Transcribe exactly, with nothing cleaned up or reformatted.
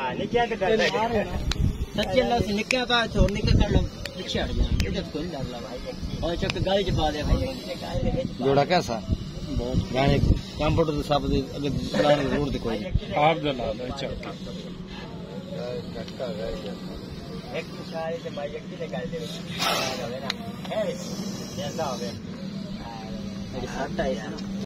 निकल के डर है सच्चे अल्लाह से निकल का छोड़ निकल कर लो पीछे हट जाए इधर कोई डर ला भाई और चक गाड़ी च पा दे भाई जोड़ा कैसा बहुत गाने कंप्यूटर तो सब अगर पुराने रोड पे कोई आप दला लो चक एक सारे से भाई एक की निकाल दे है ना है जैसा हो गया मेरी साथ है